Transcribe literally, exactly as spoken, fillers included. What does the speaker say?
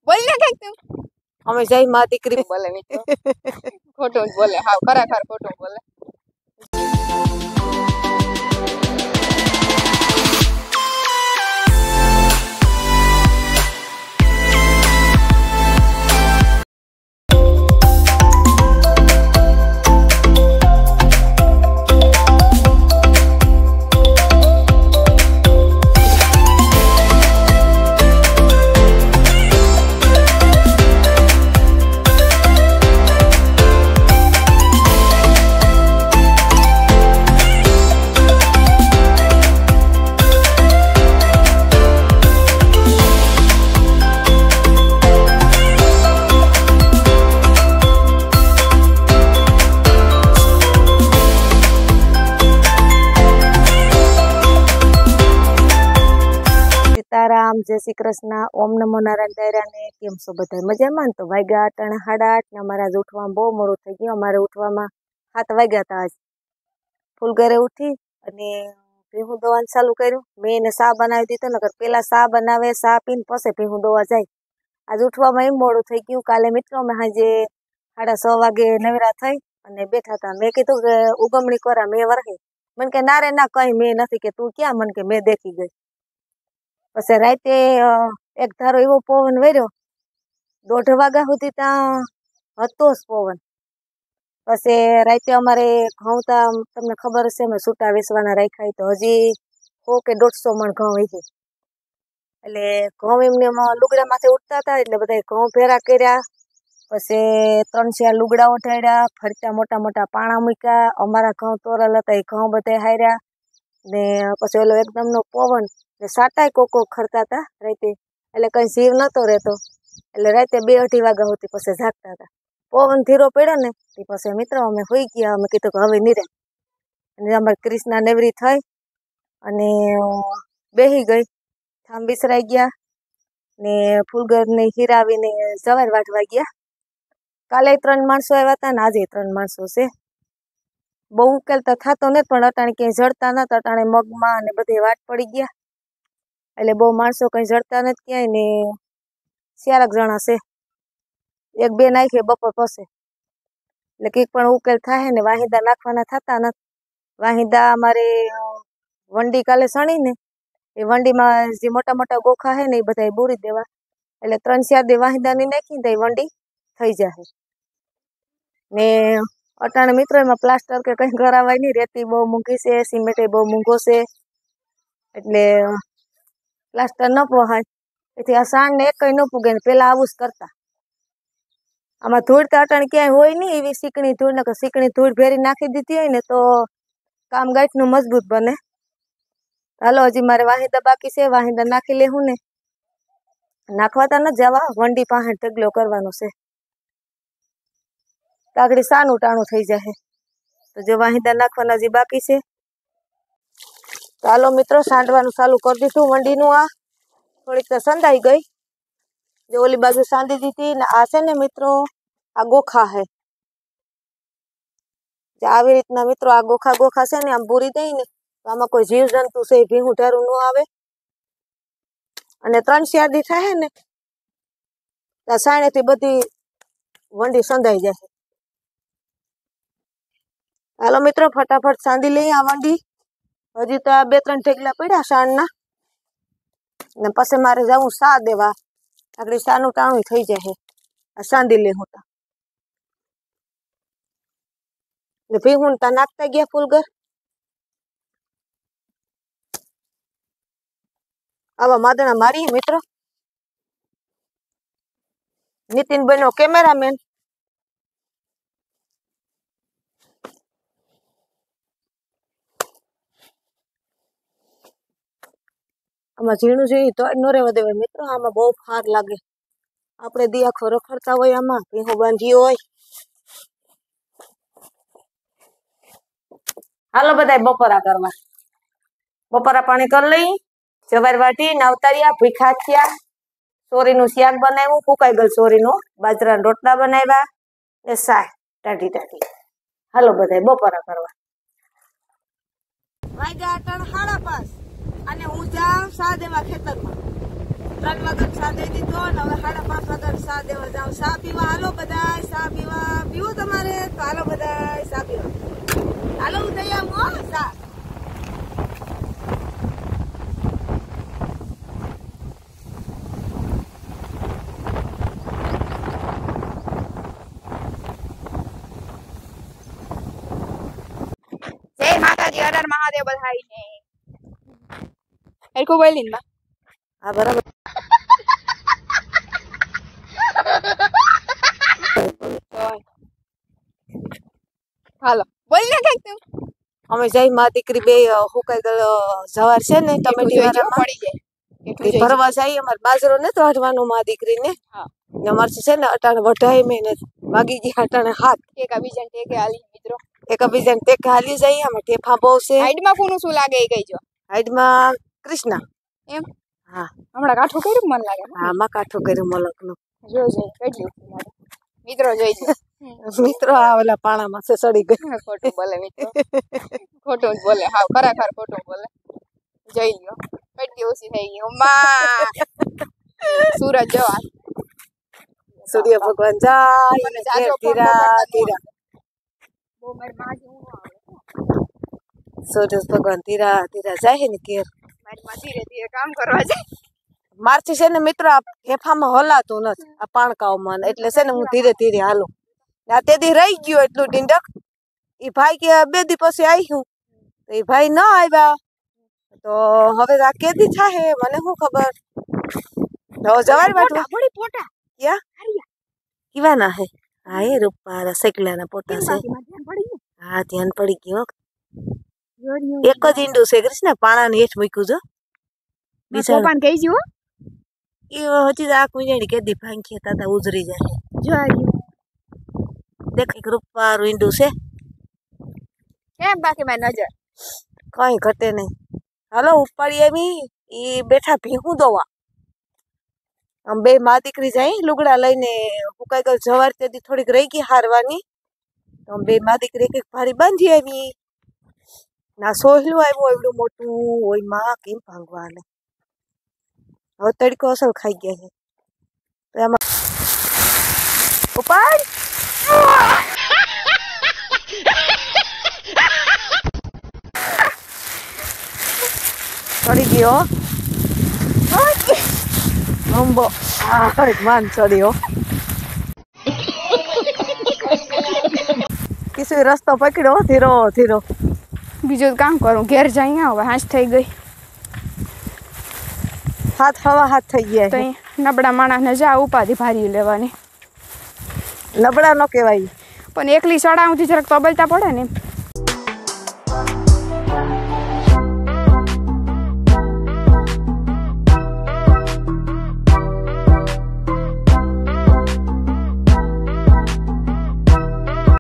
બોલ ને કઈક તું અમે જઈ માં દીકરી બોલે મિત્રો ખોટું જ બોલે હા ખરેખર ખોટું બોલે સીતારામ જય શ્રી કૃષ્ણ ઓમ નમો નારાયણ દાયરા ને કેમ છો બધા મજામાં ને તો વાગ્યા અટાણે સાડા આઠ ને અમારે આજ ઉઠવામાં બહુ મોડું થઈ ગયું અમારે ઉઠવામાં સાત વાગ્યા હતા આજ ફૂલ ઘરે ઉઠી અને ભીહું દોવાનું ચાલુ કર્યું મેં એને ચા બનાવી દીધો ને પેલા ચા બનાવે ચા પીને પછી ભીહું દોવા જાય આજ ઉઠવામાં એમ મોડું થઈ ગયું કાલે મિત્રો અમે સાંજે સાડા છ વાગે નવરા થઈ અને બેઠા હતા મેં કીધું કે ઉગમણી કરા મેં વરખી મને કે ના રે ના કઈ મેં નથી કે તું ક્યાં મને કે મેં દેખી ગઈ પછી રાતે એક ધારો એવો પવન વર્યો દોઢ વાગ્યા સુધી ત્યાં હતો જ પવન પછી રાતે અમારે ઘઉં તા તમને ખબર હશે અમે છૂટા વેચવાના રાખ્યા તો હજી સો કે દોઢસો મણ ઘઉં વીધી એટલે ઘઉં એમને લુગડા માથે ઉઠતા હતા એટલે બધા ઘઉં ભેરા કર્યા પછી ત્રણ ચાર લુગડા ઉઠાડ્યા ફરતા મોટા મોટા પાણા મૂક્યા અમારા ઘઉં તોરલ હતા એ ઘઉં બધા હાર્યા ને પછી ઓલો એકદમનો પવન ને સાટાય કોકો ખરતા હતા રાતે એટલે કઈ જીવ નતો રહેતો એટલે રાતે બે અઢી વાગ્યા સુધી પછી જાગતા હતા પવન ધીરો પડ્યો ને તે પછી મિત્રો અમે હોઈ ગયા અમે કીધું કે હવે નીરે અને અમારે ક્રિષ્ના નેવરી થઈ અને બેહી ગઈ થામ બિસરાઈ ગયા ને ફૂલગરને હીરાવીને જવાર વાટવા ગયા કાલે ત્રણ માણસો આવ્યા હતા ને આજે ત્રણ માણસો છે બહુ ઉકેલ તો થતો નથી પણ અટાણે ક્યાંય જડતા નતા અટાણે મગમાં અને બધે વાટ પડી ગયા એટલે બહુ માણસો કઈ જડતા નથી ક્યાંય ને ચારક જણા છે એક બે નાખીએ બપોર પછી એટલે કંઈક પણ ઉકેલ થાય ને વાહિંદા નાખવાના થતા નથી વાહિંદા અમારે વંડી કાલે સણી ને એ વંડીમાં જે મોટા મોટા ગોખા છે ને એ બધા બોરી દેવા એટલે ત્રણ ચાર દી વાહિંદાની નાખીને તો એ વંડી થઈ જાય ને અટાણે મિત્રો એમાં પ્લાસ્ટર કે કંઈ કરાવાય નહીં રેતી બહુ મૂંઘી છે સિમેન્ટ બહુ મૂંઘો છે એટલે પ્લાસ્ટર ન પોહાય એથી આ સાણ ને એક કઈ ન પૂગે ને પેલા આવું જ કરતા આમાં ધૂળ તો અટાણે ક્યાંય હોય નહીં એવી શીકણી ધૂળ ને શીકણી ધૂળ ભેરી નાખી દીધી હોય ને તો કામ ગાંઠનું મજબૂત બને હાલો હજી મારે વાહિંદા બાકી છે વાહિંદા નાખી લેવું ને નાખવાતા ન જવા વંડી પાસે ઢગલો કરવાનો છે કાગડી સાનું ટાણું થઈ જાય તો જો વાહિંદા નાખવાના હજી બાકી છે તો હાલો મિત્રો સાંડવાનું ચાલુ કરી દીધું વંડીનું આ થોડીક તો સંધાઈ ગઈ જે ઓલી બાજુ સાંધી દીધી ને આ છે ને મિત્રો આ ગોખા છે જે આવી રીતના મિત્રો આ ગોખા ગોખા છે ને આમ બૂરી દઈ ને તો આમાં કોઈ જીવ જંતુ છે ભીહું ઢારું ન આવે અને ત્રણ ચાર દી થાય ને તો સાણેથી બધી વંડી સંધાઈ જાય હાલો મિત્રો ફટાફટ સાંધી લઈએ આ વંડી હજી તો આ બે ત્રણ ઠેકલા પડ્યા સાણના ને પછી મારે જવું સા દેવા આગળ સાનું ટાણું થઈ જાય આ સાંધી લે હું ને ભીહું તા નાખતા ગયા ફૂલગર આવા માદણા મારીએ મિત્રો નીતિન બનો કેમેરામેન આમાં ઝીણું જોઈએ તો ન રહેવા દેવાય મિત્રો આમાં બહુ ફાર લાગે આપણે દી આખો રખડતા હોય આમાં ભીહું બાંધ્યું હોય હાલો બધા બપોરા કરવા બપોરા પાણી કરી લઈ જવાર વાટી નાવતારિયા ભીખા થયા સોરીનું શાક બનાવ્યું ફૂકાઈ ગયેલ સોરીનું બાજરાના રોટલા બનાવ્યા ને શાક ટાઢી ટાઢી હાલો બધા બપોરા કરવા વાગ્યા અટણ સાડા પાંચ અને હું જાઉં સા દેવા ખેતરમાં ત્રણ વાગે સા દઈ દીધો અને હવે સાડા પાંચ વાગે સા દેવા જાવ સા પીવા હાલો બધા સા પીવા પીવો તમારે તો હાલો બધા સા પીવા હાલો ઉદયા મો સા જય માતાજી હર હર મહાદેવ બધાઈને એરકો બોલીન બા હા બરાબર હાલો બોલ ને કઈક તું અમે જઈ માં દીકરી બે હુકાઈ ગયેલો જવાર છે ને ટમેટી વાળામાં પડી જાય એ ભરવા જાય અમારે બાજરો ને તો વાઢવાનો માં દીકરીને હા ને અમારે છે ને અટાણે વઢાઈ મહિને વાગી ગયા અટાણે હાથ એક બીજાને ટેકે હાલી મિત્રો એક બીજાને ટેકે હાલી જાય અમે ટેફા બહુ છે હાઈડમાં કોનું શું લાગે એ કહીજો હાઈડમાં કૃષ્ણા એમ હા હમણાં કાઠું કર્યું મન લાગે હા માં કાઠું કર્યું મલક નું જોઈ જોઈ કેટલી લાગે મિત્રો જોઈ છે મિત્રો આ ઓલા પાણામાં છે સડી ગઈ ખોટું બોલે મિત્રો ખોટું જ બોલે હાવ ખરેખર ખોટું બોલે જોઈ લ્યો કેટલી ઓછી થઈ ગઈ ઉમા સૂરજ જવા સૂર્ય ભગવાન જાય મને જાજો ધીરા ધીરા બહુ મારી માં જેવું આવે સૂર્ય ભગવાન ધીરા ધીરા જાય ને કેર મારી માં ધીરે ધીરે કામ કરવા જાય મારથી છે ને મિત્રો આ ફેફામાં હલાતું નથી આ પાણકાઓમાં એટલે છે ને હું ધીરે ધીરે હાલું આ તે દી રહી ગયો એટલું ડીંડક એ ભાઈ કે બે દી પછી આવ્યું તો એ ભાઈ ન આવ્યા તો હવે આ કેદી થાય મને શું ખબર તો જવાય વાટવા બડી પોટા ક્યાં કીવાના હે હા એ રૂપારા સેકલાના પોતા છે હા ધ્યાન પડી ગયું એક જ ઈંડું છે કૃષ્ણ પાણાને હેઠ મૂક્યું જો બીજા પોપાન કહી જો એ હજી આંખ મીજાડી કેદી ભાંખી તાતા ઉજરી જાય જો આવ્યું દેખ એક રૂપારું ઈંડું છે કેમ બાકી મારી નજર કઈ ઘટે નહીં હાલો ઉપાડી એમી એ બેઠા ભીહું દવા આમ બે મા દીકરી જાય લુગડા લઈને હુકાઈ ગયેલ જવાર તેથી થોડીક રહી ગઈ હારવાની તો બે મા દીકરી એક એક ભારી બાંધી આવી ના સોહલું આવ્યું એવડું મોટું હોય માં કેમ ભાંગવા ને હવે તડકો અસલ ખાઈ ગયા છે તો એમાં ઉપાડ ચડી ગયો અંબો આ માન ચડ્યો કિસુ રસ્તો પકડ્યો ધીરો ધીરો બીજું કામ કરું ઘેર જઈ હવે હાંસ થઈ ગઈ હાથ હવા હાથ થઈ ગયા તો નબળા માણસને જા ઉપાધિ ભારી લેવાની નબળા ન કહેવાય પણ એકલી સડાવથી જરાક તબલતા પડે ને